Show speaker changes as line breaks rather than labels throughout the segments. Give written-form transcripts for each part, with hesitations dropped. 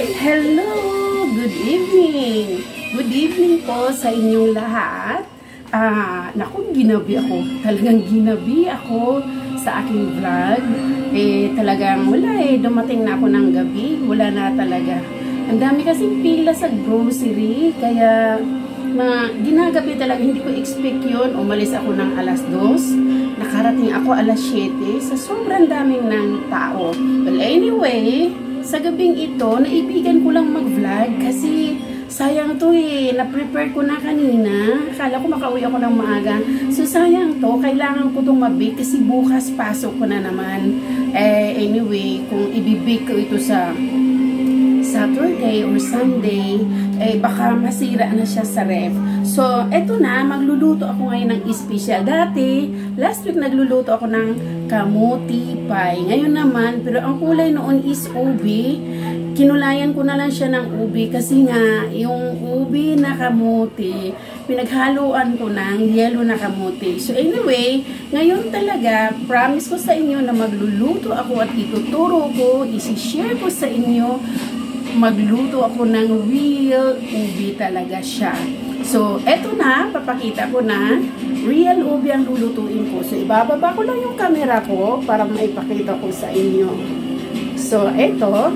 Hello! Good evening! Good evening po sa inyong lahat. Naku, ginabi ako. Talagang ginabi ako sa aking vlog. Talagang wala dumating na ako ng gabi. Wala na talaga. Ang dami kasing pila sa grocery. Kaya, ginagabi talaga. Hindi ko expect yun. Umalis ako ng alas 2. Nakarating ako alas 7. Sa sobrang daming ng tao. Well, anyway, sa gabing ito, naibigan ko lang mag-vlog kasi sayang to na-prepare ko na kanina. Akala ko makauwi ako ng maaga. So sayang to, kailangan ko itong mabake kasi bukas pasok ko na naman. Anyway, kung ibibake ko ito sa Saturday or Sunday, baka masira na siya sa ref. So, eto na, magluluto ako ngayon ng special. Dati, last week nagluluto ako ng kamuti pie. Ngayon naman, pero ang kulay noon is ubi. Kinulayan ko na lang siya ng ubi kasi nga, yung ubi na kamuti, pinaghaluan ko ng yellow na kamuti. So anyway, ngayon talaga, promise ko sa inyo na magluluto ako at ituturo ko, isi-share ko sa inyo, magluto ako ng real ubi talaga siya. So, eto na, papakita ko na, real ubi ang lulutuin ko. So, ibababa ko lang yung camera ko para maipakita ko sa inyo. So, etong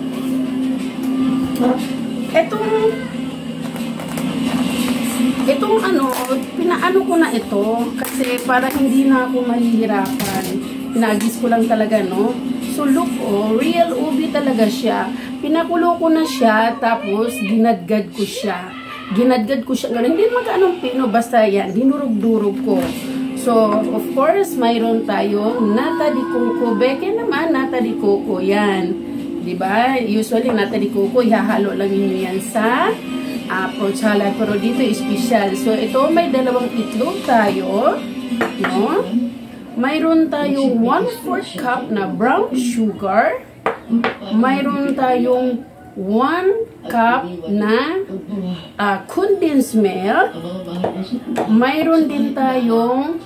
pinaano ko na ito kasi para hindi na ako mahihirapan. Pinagis ko lang talaga, no? So, look, real ubi talaga siya. Pinakulo ko na siya, tapos ginadgad ko siya. Hindi magkaanong pino, basta yan, dinurog-durog ko. So, of course, mayroon tayong nata de coco. Beke naman, nata de coco, yan. Diba? Usually, nata de coco, ihahalo lang ninyo yan sa fruit salad. Pero dito, special. So, ito, may dalawang itlog tayo. No? Mayroon tayong 1/4 cup na brown sugar. Mayroon tayong 1 cup na condensed milk. Mayroon din tayong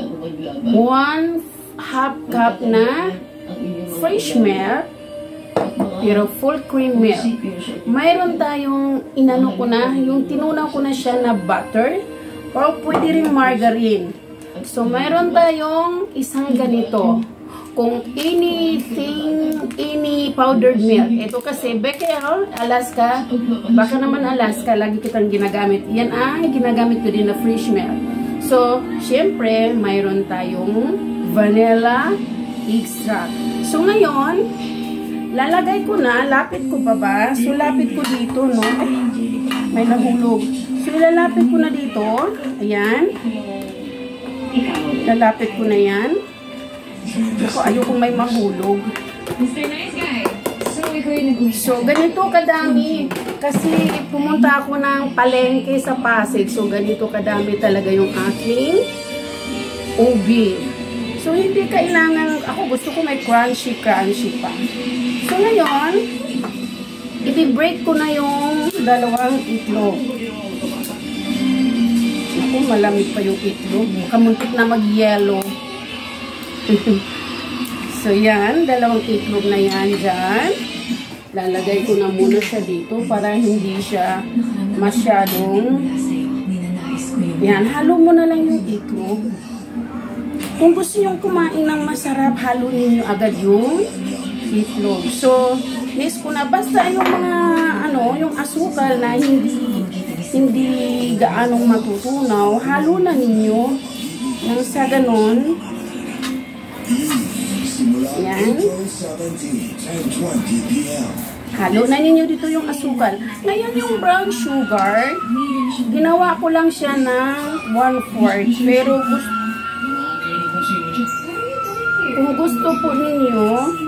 1/2 cup na fresh milk. Pero full cream milk. Mayroon tayong yung tinunaw ko na siya na butter. O pwede rin margarine. So, mayroon tayong isang ganito. Kung any powdered milk. Ito kasi, Alaska, baka naman Alaska, lagi kitang ginagamit. Yan ginagamit ko din na fresh milk. So, syempre, mayroon tayong vanilla extract. So, ngayon, lalagay ko na, lapit ko pa ba? So, lapit ko dito, no? May nahulog. So, ilalapit ko na dito. Ayan. Lalapit ko na yan. Ako, ayokong may mahulog. So, ganito kadami. Kasi pumunta ako ng palengke sa Pasig. So, ganito kadami talaga yung aking ubi. So, hindi kailangan, ako gusto ko may crunchy pa. So, ngayon, i-break ko na yung dalawang itlog. Ako, malamig pa yung itlog. Kamuntik na mag-yellow. So, yan. Dalawang itlog na yan dyan. Lalagay ko na muna siya dito para hindi siya masyadong... Yan. Halo mo na lang yung itlog. Kung gusto nyo kumain ng masarap, halo ninyo agad yung itlog. So, miss ko na. Basta yung mga, yung asukal na hindi gaanong matutunaw, halo na ninyo. Nang sa ganon, yan. Halo na ninyo dito yung asukal. Ngayon yung brown sugar, ginawa ko lang siya ng 1/4. Pero kung gusto po ninyo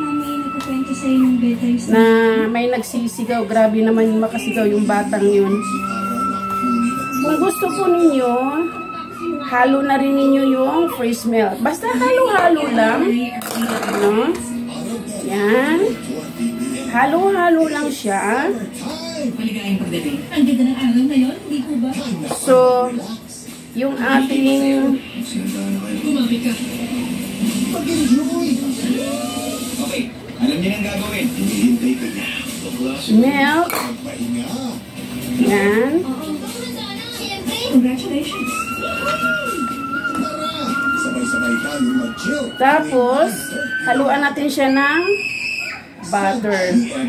na may nagsisigaw, grabe naman yung makasigaw yung batang yun. Kung gusto po ninyo, halo na rin ninyo yung fresh milk. Basta halo-halo lang. Ano? Yan. Halo-halo lang siya. So, yung ating
Okay, alam niya ang gagawin. Hinihintay ka niya.
milk. Yan.
Congratulations.
Tapos, haluan natin siya ng butter.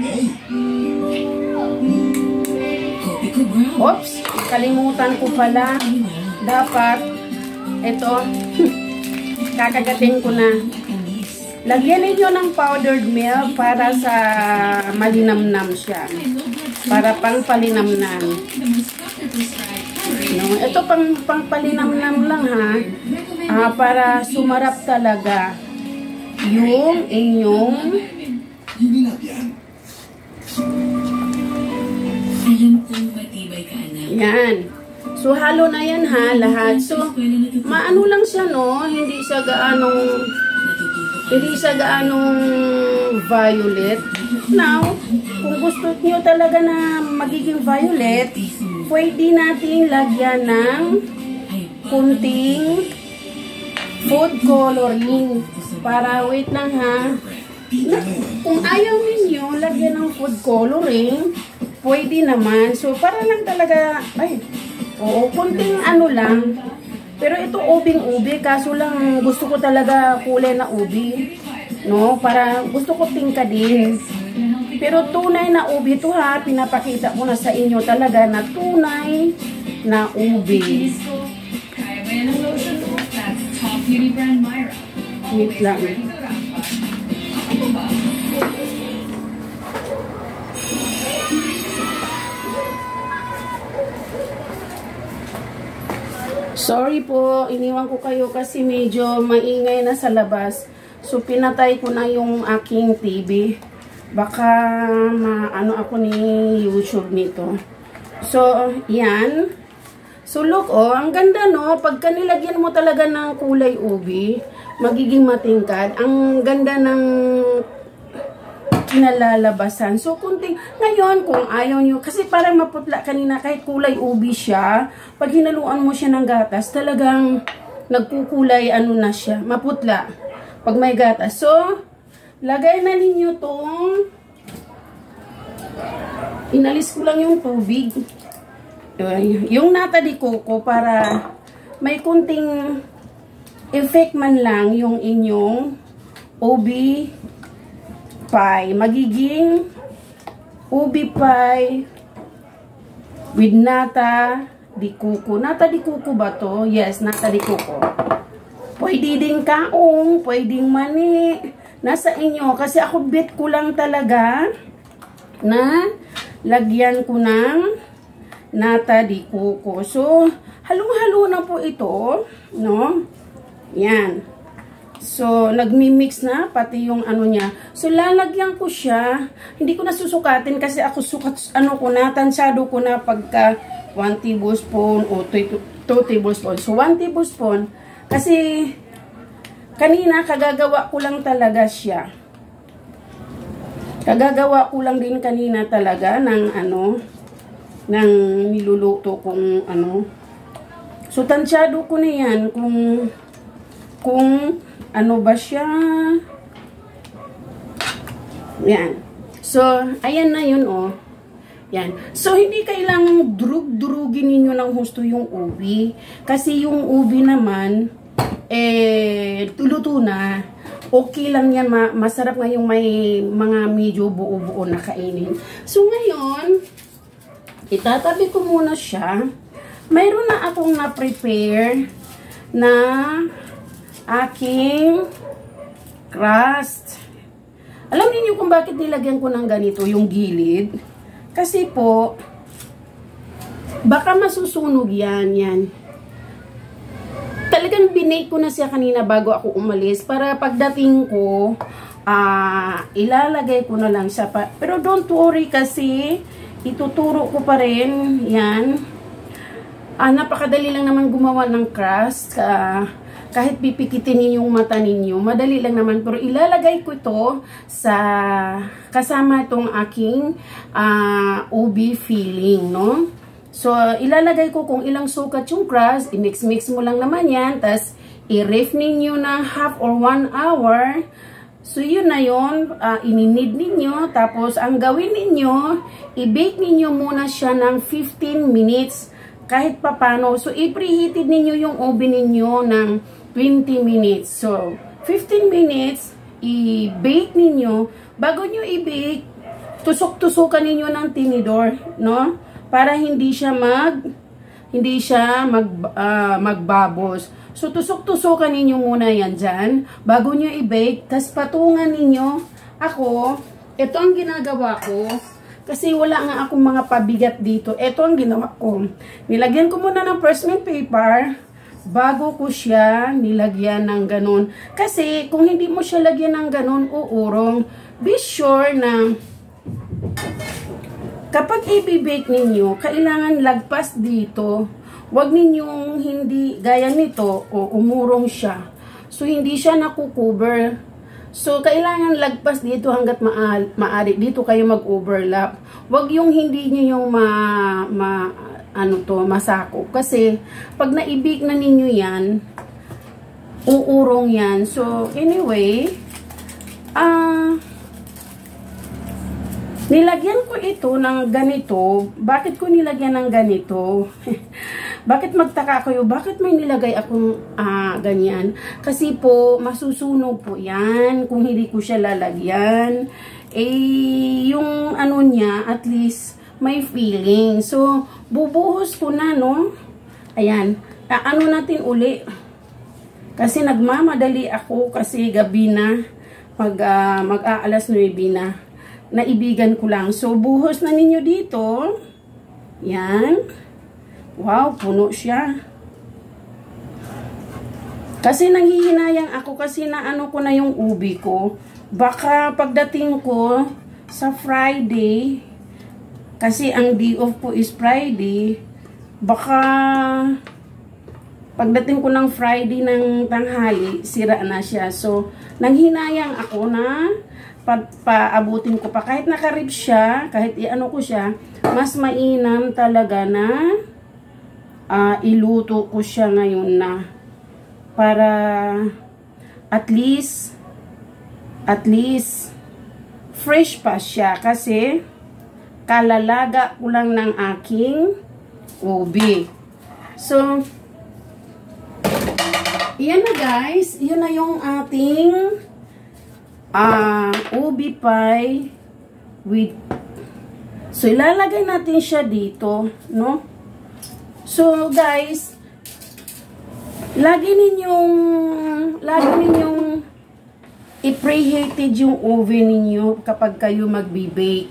Oops, kalimutan ko pala. Dapat, ito, kakagatin ko na. Lagyan ninyo ng powdered milk para sa malinamnam siya. Para pang palinamnam. No, ito pang palinamnam lang ha. Para sumarap talaga yung inyong
alam kong matibay ka, anak.
yan. So, halo na yan ha, lahat. So, maano lang siya, no? Hindi siya gaanong violet. Now, kung gusto niyo talaga na magiging violet, pwede natin lagyan ng kunting food coloring. Para, wait lang ha. Kung ayaw ninyo lagyan ng food coloring, pwede naman. So, para lang talaga, kunting ano lang. Pero ito ubing-ubi, kaso lang gusto ko talaga kulay na ubi. No? Para gusto ko tingka din. Pero tunay na ubi ito ha, pinapakita ko na sa inyo talaga na tunay na ubi.
Kaya ba yan ang lotion mo? That's top beauty brand Myra.
Wait lang. Sorry po, iniwan ko kayo kasi medyo maingay na sa labas. So, pinatay ko na yung aking TV. Baka maano ako ni YouTube nito. So, yan. So, look, ang ganda, no? Pagka nilagyan mo talaga ng kulay ubi, magiging matingkad. Ang ganda ng kinalalabasan. So, kunting, ngayon, kung ayaw nyo, kasi parang maputla kanina, kahit kulay ubi siya, pag hinaluan mo siya ng gatas, talagang nagkukulay, ano na siya, maputla. Pag may gatas. So, lagay na ninyo tong, inalis ko lang yung tubig. Yung nata di coco para may kunting effect man lang yung inyong ubi pie. Magiging ubi pie with nata di coco. Nata di coco ba to? Yes, nata di coco. Pwede din kaong, pwedeng mani. Nasa inyo. Kasi ako bet ko lang talaga na lagyan ko ng nata di coco. So, halong-halo na po ito. No? Yan. So, nagmi-mix na pati yung ano niya. So, lalagyan ko siya. Hindi ko na susukatin kasi ako sukat, ano ko na, tansyado ko na pagka 1 tablespoon o 2 tablespoon. So, 1 tablespoon. Kasi, kanina, kagagawa ko lang talaga siya. Kagagawa ko lang din kanina talaga ng ano, ng niluluto kong ano. So, tansyado ko na yan kung ano ba siya? Yan. So, ayan na yun, oh. Yan. So, hindi kailangang durug-durugin ninyo ng husto yung ubi. Kasi yung ubi naman, luto na. Okay lang yan. Masarap nga yung may mga medyo buo-buo na kainin. So, ngayon, itatabi ko muna siya. Mayroon na akong na-prepare na aking crust. Alam niyo kung bakit nilagyan ko ng ganito yung gilid? Kasi po, baka masusunog yan. Talagang binake ko na siya kanina bago ako umalis para pagdating ko, ilalagay ko na lang siya. Pero don't worry kasi ituturo ko pa rin yan. Napakadali lang naman gumawa ng crust. Kahit pipikitin niyo yung mata ninyo, madali lang naman. Pero ilalagay ko ito sa kasama itong aking ubi filling, no? So, ilalagay ko kung ilang sukat yung crust. I-mix-mix mo lang naman yan. Tapos, i-ref ninyo na half or 1 hour. So, yun na yun. Ininid ninyo. Tapos, ang gawin ninyo, i-bake ninyo muna siya ng 15 minutes. Kahit papano. So, i-preheated ninyo yung oven ninyo ng 20 minutes. So, 15 minutes, i-bake ninyo. Bago nyo i-bake, tusok-tusukan ninyo ng tinidor, no? Para hindi siya magbabos. So, tusok-tusukan ninyo muna yan dyan. Bago nyo i-bake, tas patungan ninyo. Ako, ito ang ginagawa ko. Kasi wala nga akong mga pabigat dito. Ito ang ginawa ko. Nilagyan ko muna ng parchment paper. Bago ko siya nilagyan ng ganun. Kasi, kung hindi mo siya lagyan ng ganun, uurong. Be sure na kapag i-bake ninyo, kailangan lagpas dito. Huwag ninyong hindi, gaya nito, o umurong siya. So, hindi siya nakukover. So, kailangan lagpas dito hanggat maaari. Dito kayo mag-overlap. Huwag yung hindi nyo yung masakop. Kasi, pag naibig na ninyo yan, uurong yan. So, anyway, nilagyan ko ito ng ganito. Bakit ko nilagyan ng ganito? Bakit magtaka kayo? Bakit may nilagay akong ganyan? Kasi po, masusunog po yan. Kung hindi ko siya lalagyan. Yung ano niya, at least, may feeling. So, bubuhos ko na, no? Ayan. Ano natin uli? Kasi nagmamadali ako kasi gabi na. Mag-aalas 9 na. Naibigan ko lang. So, buhos na ninyo dito. Yan. Wow, puno siya. Kasi nanghihinayang ako kasi naano ko na yung ubi ko. Baka pagdating ko sa Friday, kasi ang day off ko is Friday, baka pagdating ko ng Friday ng tanghali, sira na siya. So, nanghinayang ako na paabutin ko pa. Kahit nakarib siya, kahit iano ko siya, mas mainam talaga na iluto ko siya ngayon na para at least fresh pa siya kasi kalalaga ko lang ng aking ubi. So, yan na guys, yan na yung ating ubi pie with, so ilalagay natin siya dito, no? So, guys, lagi ninyong i-preheated yung oven ninyo kapag kayo magbe-bake.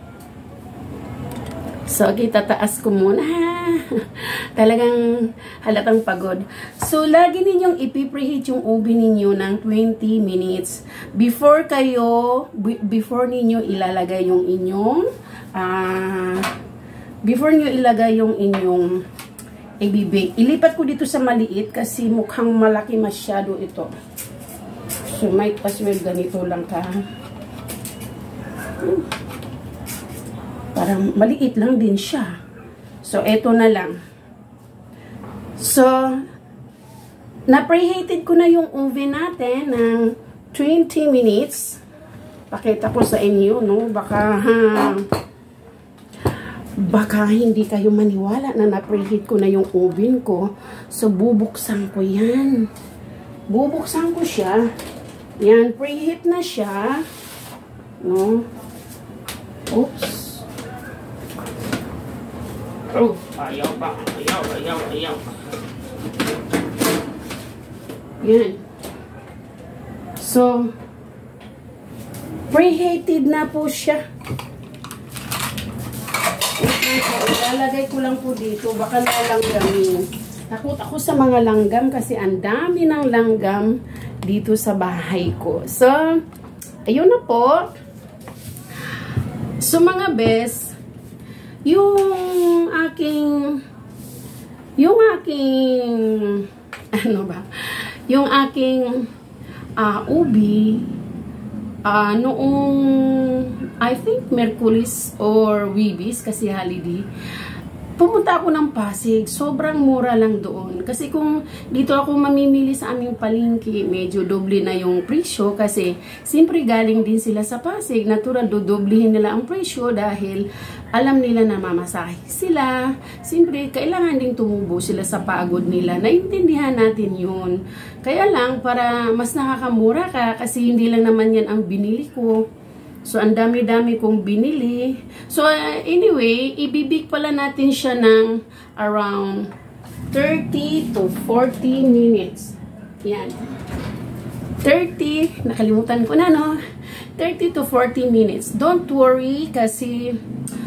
So, tataas ko muna. Talagang halatang pagod. So, lagi ninyong i-preheat yung oven ninyo ng 20 minutes before ninyo ilalagay yung inyong i-bake. Ilipat ko dito sa maliit kasi mukhang malaki masyado ito. So, might as well ganito lang ka. Parang maliit lang din siya. So, eto na lang. So, na-preheated ko na yung oven natin ng 20 minutes. Pakita ko sa inyo, no? Baka hindi kayo maniwala na na-preheat ko na yung oven ko. So, bubuksan ko yan. Bubuksan ko siya. Yan, preheat na siya. No? Oops. Oh, ayaw ba? Ayaw. Yan. So, preheated na po siya. Ilalagay ko lang po dito. Baka nalanggamin. Takot ako sa mga langgam kasi ang dami ng langgam dito sa bahay ko. So, ayun na po. So, mga bes, yung aking ubi, noong I think Merkulis or Wibis kasi holiday, pumunta ako ng Pasig, sobrang mura lang doon. Kasi kung dito ako mamimili sa aming palengke, medyo doble na yung presyo kasi siyempre galing din sila sa Pasig. Natural, dodoblihin nila ang presyo dahil alam nila na mamasahe sila. Siyempre, kailangan din tumubo sila sa pagod nila. Naintindihan natin yun. Kaya lang, para mas nakakamura ka kasi hindi lang naman yan ang binili ko. So, ang dami-dami kong binili. So, anyway, ibibig pala natin siya ng around 30 to 40 minutes. Yan. 30, nakalimutan ko na, no? 30 to 40 minutes. Don't worry kasi,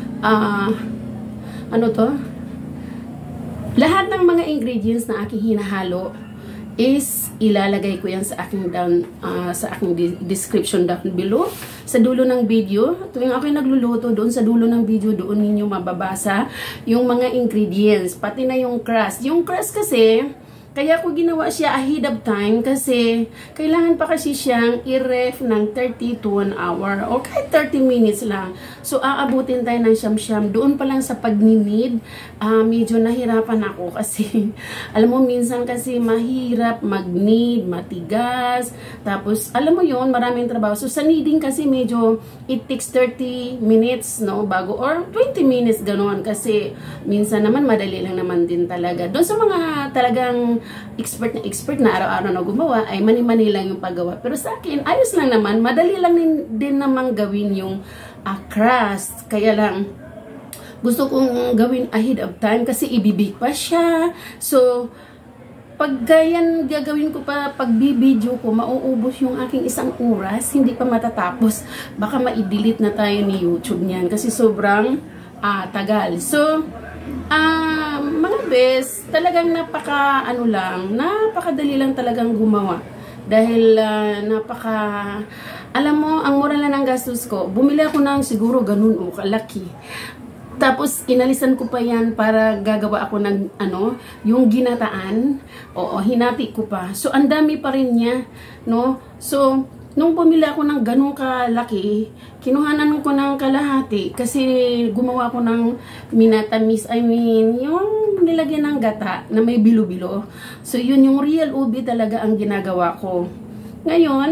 ano to? Lahat ng mga ingredients na aking hinahalo is ilalagay ko yan sa aking description down below. Sa dulo ng video, tuwing ako'y nagluluto, doon sa dulo ng video, doon ninyo mababasa yung mga ingredients, pati na yung crust. Yung crust kasi, kaya ko ginawa siya ahead of time kasi kailangan pa kasi siyang i-ref ng 30 to 1 hour o kahit 30 minutes lang. So, aabutin tayo ng siyam-siyam. Doon pa lang sa pagninid, medyo nahirapan ako kasi, alam mo, minsan kasi mahirap mag-knead, matigas. Tapos, alam mo yon, maraming trabaho. So, sa kneading kasi medyo it takes 30 minutes, no, bago, or 20 minutes, ganoon. Kasi, minsan naman, madali lang naman din talaga. Doon sa mga talagang expert na araw-araw na gumawa, ay mani-mani lang yung paggawa. Pero sa akin, ayos lang naman. Madali lang din namang gawin yung crust. Kaya lang, gusto kong gawin ahead of time kasi ibibig pa siya. So, pag yan gagawin ko pa, pag bibidyo ko, mauubos yung aking isang oras, hindi pa matatapos. Baka ma-delete na tayo ni YouTube niyan kasi sobrang tagal. So, mga bes, talagang napakadali lang talagang gumawa. Dahil alam mo, ang mura lang ng gastos ko. Bumili ako ng siguro ganun o kalaki. Tapos, inalisan ko pa yan para gagawa ako ng, yung ginataan. Oo, hinati ko pa. So, ang dami pa rin niya, no? So, nung bumili ako ng ganun kalaki, kinuhanan ko ng kalahati kasi gumawa ko ng minatamis, yung nilagyan ng gata na may bilo-bilo. So, yun yung real ubi talaga ang ginagawa ko. Ngayon,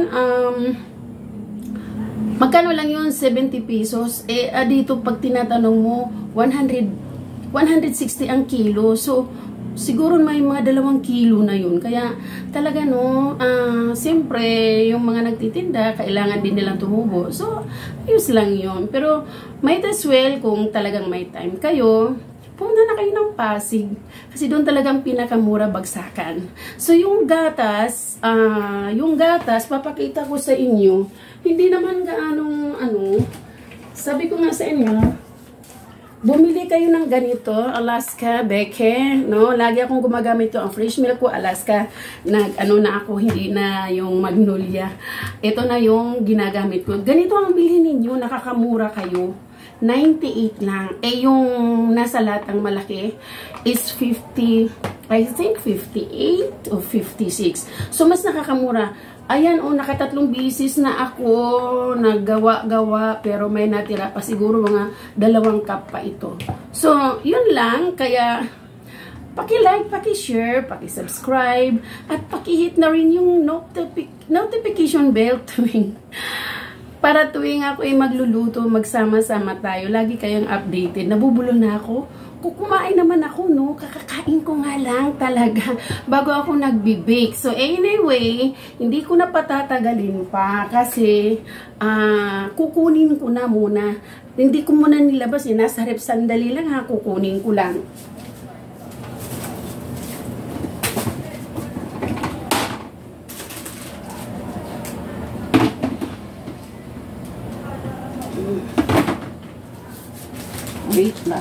magkano lang yun? 70 pesos. Dito pag tinatanong mo, 160 ang kilo. So, siguro may mga 2 kilo na yun. Kaya talaga siyempre yung mga nagtitinda, kailangan din nilang tumubo. So, ayos lang yun. Pero might as well kung talagang may time kayo, pumunta na kayo ng Pasig. Kasi doon talagang pinakamura bagsakan. So, yung gatas, papakita ko sa inyo, hindi naman gaanong sabi ko nga sa inyo, bumili kayo ng ganito, Alaska Beke, no? Lagi akong gumagamit to, ang fresh milk ko, Alaska, na ako, hindi na yung Magnolia. Ito na yung ginagamit ko. Ganito ang bilhin ninyo, nakakamura kayo. 98 lang. Yung nasa latang malaki is 50, I think 58 or 56. So, mas nakakamura. Ayan, nakatatlong bisis na ako naggawa-gawa, pero may natira pa siguro mga 2 cup pa ito. So, yun lang. Kaya, paki-like, paki-share, paki-subscribe, at paki-hit na rin yung notification bell para tuwing ako ay magluluto, magsama-sama tayo. Lagi kayong updated. Nabubulo na ako. Kukumain naman ako, no? Kakakain ko nga lang talaga bago ako nagbi-bake. So, anyway, hindi ko na patatagalin pa kasi kukunin ko na muna. Hindi ko muna nilabas. Nasa rep, sandali lang ha. Kukunin ko lang. Wait lang.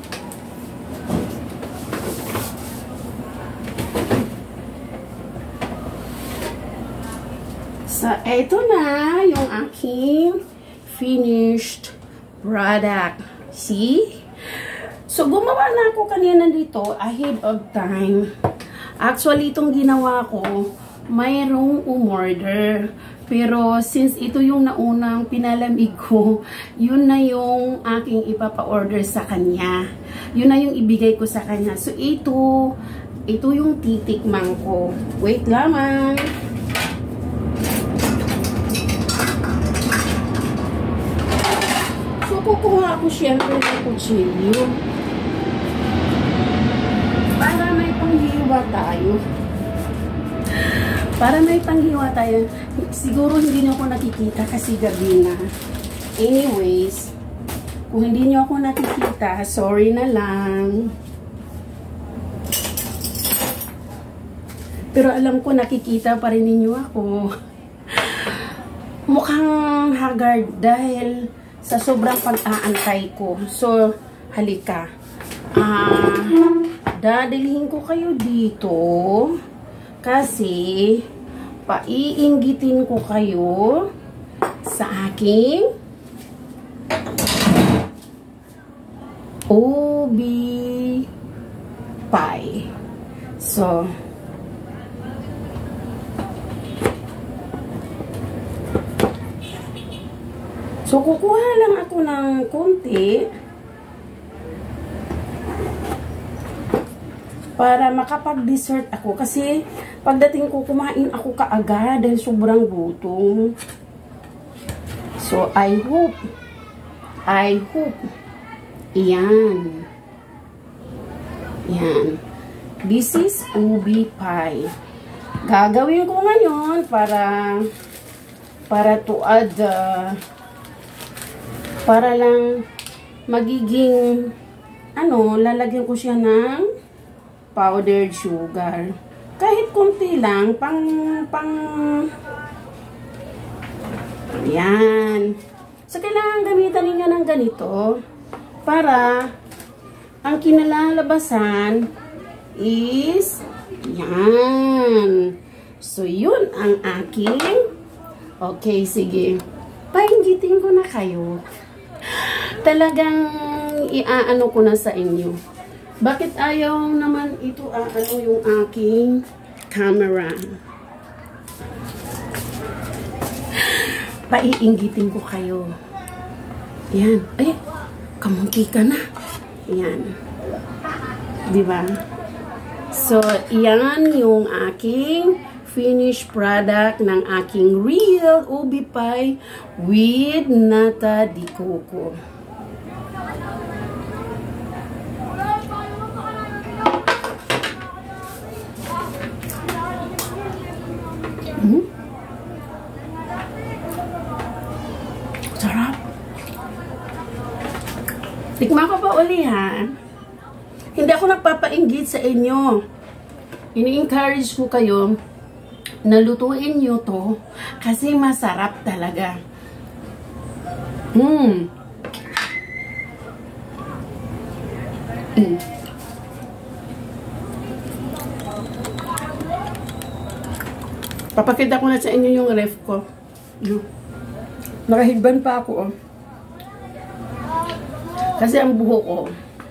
So, eto na yung aking finished product. See? So, gumawa na ako kanina dito ahead of time. Actually, itong ginawa ko, mayroong umorder. Pero since ito yung naunang pinalamig ko, yun na yung aking ipapa-order sa kanya. Yun na yung ibigay ko sa kanya. So ito yung titikman ko. Wait lamang. So kukuha ako siyempre ng kutsilyo. Para may panghiwa tayo. Siguro hindi nyo ako nakikita kasi gabi na. Anyways, kung hindi nyo ako nakikita, sorry na lang. Pero alam ko nakikita pa rin ninyo ako. Mukhang haggard dahil sa sobrang pag-aantay ko. So, halika. Dadalhin ko kayo dito kasi paiinggitin ko kayo sa aking ubi pie. So, kukuha lang ako ng konti para makapag-dessert ako. Kasi pagdating ko, kumain ako kaagad dahil sobrang gutom. So, I hope, yan. This is ubi pie. Gagawin ko ngayon para to add, para lang magiging, lalagyan ko siya ng powdered sugar. Kahit konti lang, yan. So, kailangan gamitan ninyo ng ganito para ang kinalalabasan is yan. So, yun ang aking okay, sige. Painggitin ko na kayo. Talagang iaano ko na sa inyo. Bakit ayaw naman ito yung aking camera? Paiinggitin ko kayo. Yan. Ay, kamunti ka na. Yan. Diba? So, yan yung aking finished product ng aking real ubi pie with nata de coco. Sarap. Tikman ko pa uli, ha? Hindi ako nagpapainggit sa inyo. Ini-encourage ko kayo na lutuin nyo to kasi masarap talaga. Papakita ko na sa inyo yung ref ko. Nakahigban pa ako, oh. Kasi ang buhok ko,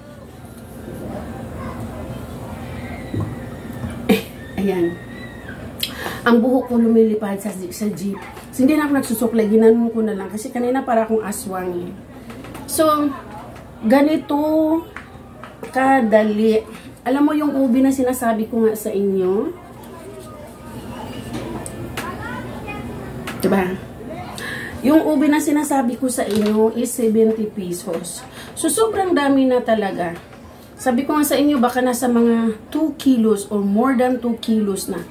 ayan. Ang buhok ko lumilipad sa jeep. So, hindi na ako nagsusuklay. Ginanon ko na lang. Kasi kanina para akong aswang. So, ganito kadali. Alam mo yung ubi na sinasabi ko nga sa inyo? Diba? Yung ubi na sinasabi ko sa inyo is 70 pesos. So, sobrang dami na talaga. Sabi ko nga sa inyo, baka nasa mga 2 kilos or more than 2 kilos na.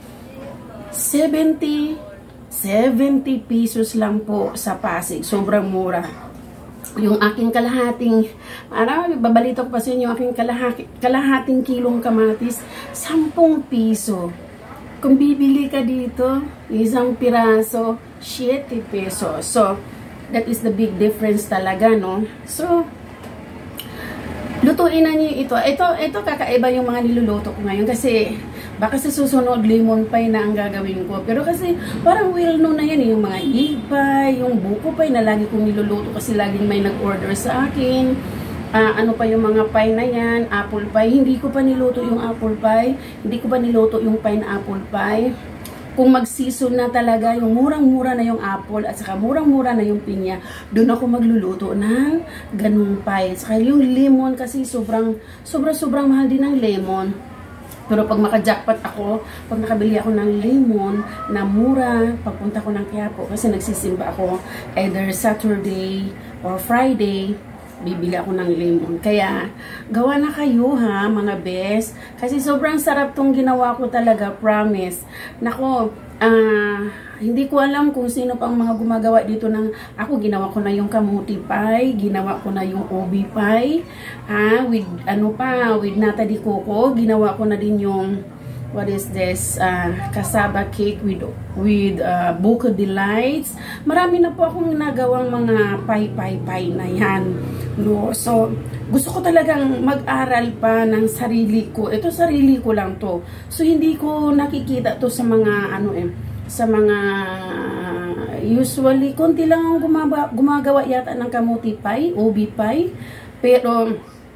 70 pesos lang po sa Pasig. Sobrang mura. Yung aking kalahating, babalita ko pa sa inyo, aking kalahating kilong kamatis, 10 piso. Kung bibili ka dito, isang piraso, 7 pesos. So, that is the big difference talaga, no? So, lutuin na niyo ito. Ito kakaiba yung mga niluluto ko ngayon kasi baka sa susunod lemon pie na ang gagawin ko. Pero kasi parang well known na yan yung mga egg pie, yung buko pie na lagi kong niluluto kasi laging may nag-order sa akin. Ano pa yung mga pie na yan, apple pie. Hindi ko pa niluto yung apple pie. Hindi ko pa niluto yung pineapple pie. kung mag-season na talaga, yung murang-mura na yung apple at saka murang-mura na yung pinya, doon ako magluluto ng ganung pie. Saka yung lemon kasi sobrang mahal din ng lemon. Pero pag maka-jackpot ako, pag nakabili ako ng lemon na mura, pagpunta ko ng Quiapo, kasi nagsisimba ako either Saturday or Friday, bibili ako ng lemon. Kaya, gawa na kayo ha, mga best. Kasi sobrang sarap tong ginawa ko talaga, promise. Nako, hindi ko alam kung sino pang mga gumagawa dito ng, ako ginawa ko na yung kamuti pie, ginawa ko na yung ubi pie, with with nata di coco, ginawa ko na din yung, what is this, cassava cake with buko delights. Marami na po akong nagawang mga pie na yan. No? So, gusto ko talagang mag-aral pa ng sarili ko. Ito sarili ko lang to. So, hindi ko nakikita to sa mga, sa mga, usually, konti lang ang gumagawa yata ng kamuti pie, ubi pie. Pero,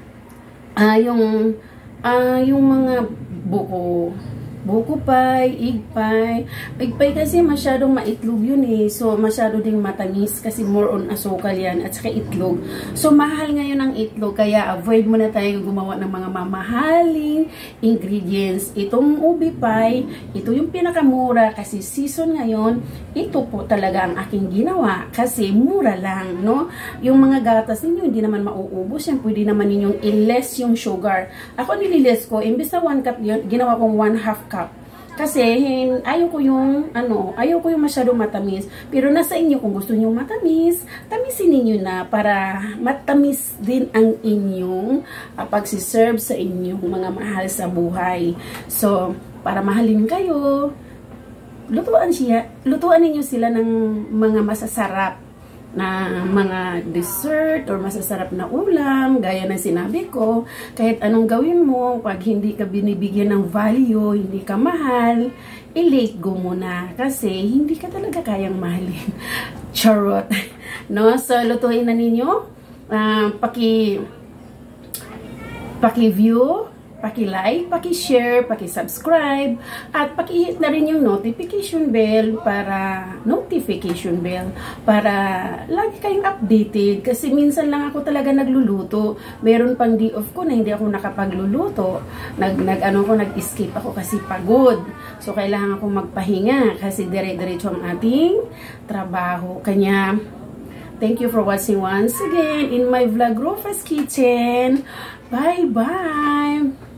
yung mga buko pie, egg pie. Egg pie kasi masyadong maitlog yun eh. So, masyado ding matamis kasi more on asukal yan at saka itlog. So, mahal ngayon ang itlog. Kaya, avoid muna tayo gumawa ng mga mamahaling ingredients. Itong ubi pie, ito yung pinakamura kasi season ngayon, ito po talaga ang aking ginawa kasi mura lang, no? Yung mga gatas ninyo, hindi naman mauubos yan. Pwede naman ninyong i-less yung sugar. Ako nililes ko, imbis na 1 cup yun, ginawa kong 1/2 cup. Kasi ayaw ko yung masyadong matamis. Pero nasa inyo kung gusto niyo matamis, tamisin niyo na para matamis din ang inyong pagsiserve sa inyong mga mahal sa buhay. So, para mahalin kayo, lutuan ninyo sila ng mga masasarap na mga dessert or masasarap na ulam, gaya na sinabi ko. Kahit anong gawin mo, pag hindi ka binibigyan ng value, hindi ka mahal, i-let go muna kasi hindi ka talaga kayang mahalin. Charot. No? So, lutuin na ninyo. Paki-view, paki-like, paki-share, paki-subscribe, at paki-hit na rin yung notification bell para lagi kayong updated. Kasi minsan lang ako talaga nagluluto. Meron pang day off ko na hindi ako nakapagluluto. Nag-escape ako kasi pagod. So, kailangan akong magpahinga kasi dire-diretso ang ating trabaho. Kanya, thank you for watching once again in my vlog, Rofa's Kitchen. Bye-bye!